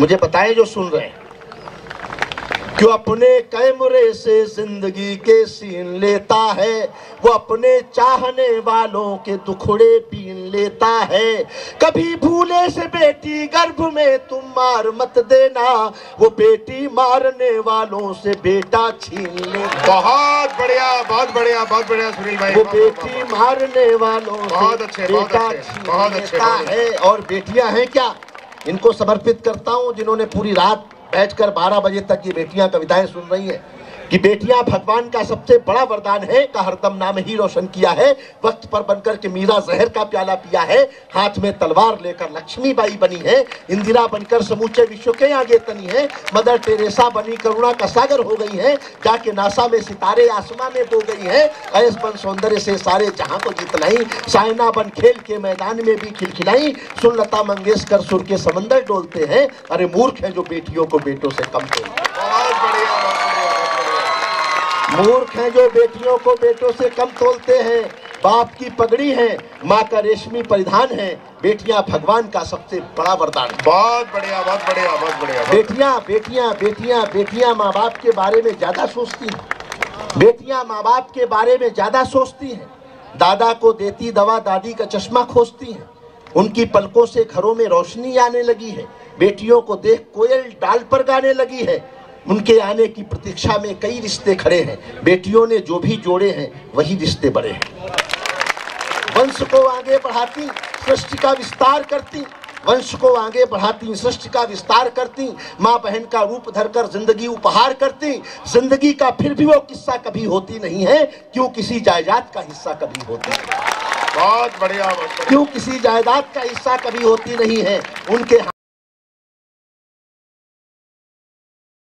मुझे बताएं जो सुन रहे हैं, क्यों अपने कैमरे से जिंदगी के सीन लेता है, वो अपने चाहने वालों के दुखड़े पीन लेता है। कभी भूले से बेटी गर्भ में तुम मार मत देना, वो बेटी मारने वालों से बेटा छीन लेता। बहुत बढ़िया, बहुत बढ़िया, बहुत बढ़िया सुनील भाई। वो बेटी मारने वालों से बेटा छीन लेता है। और बेटियां हैं क्या, इनको समर्पित करता हूं जिन्होंने पूरी रात बैठकर 12 बजे तक ये बेटियां कविताएं सुन रही हैं कि बेटियां भगवान का सबसे बड़ा वरदान है का हरदम नाम ही रोशन किया है। वक्त पर बनकर के मीरा जहर का प्याला पिया है, हाथ में तलवार लेकर लक्ष्मीबाई बनी है, इंदिरा बनकर समूचे विश्व के आगे तनी है, मदर टेरेसा बनी करुणा का सागर हो गई है, जाके नासा में सितारे आसमां में बो गई है, ऐस बन सौंदर्य से सारे जहां को जितलाई, सायना बन खेल के मैदान में भी खिलखिलाई, सुन लता मंगेशकर सुर के समंदर डोलते हैं, अरे मूर्ख है जो बेटियों को बेटों से कम तोलते हैं। बहुत बढ़िया, मूर्ख हैं जो बेटियों को बेटों से कम तोलते हैं। बाप की पगड़ी है, माँ का रेशमी परिधान है, बेटियां भगवान का सबसे बड़ा वरदान है। बहुत बढ़िया, बहुत बढ़िया, बहुत बढ़िया। बेटियां बेटियां बेटियां बेटियां माँ बाप के बारे में ज्यादा सोचती हैं। बेटियां माँ बाप के बारे में ज्यादा सोचती हैं। दादा को देती दवा दादी का चश्मा खोजती हैं। उनकी पलकों से घरों में रोशनी आने लगी है। बेटियों को देख कोयल डाल पर गाने लगी है। उनके आने की प्रतीक्षा में कई रिश्ते खड़े हैं। बेटियों ने जो भी जोड़े हैं वही रिश्ते बड़े हैं। वंश को आगे बढ़ाती, सृष्टि का विस्तार करती, वंश को आगे बढ़ाती, सृष्टि का विस्तार करती, माँ बहन का रूप धरकर जिंदगी उपहार करती। जिंदगी का फिर भी वो किस्सा कभी होती नहीं है, क्यों किसी जायदाद का हिस्सा कभी होती है। बहुत बढ़िया, बहुत बढ़िया। क्यों किसी जायदाद का हिस्सा कभी होती नहीं है। उनके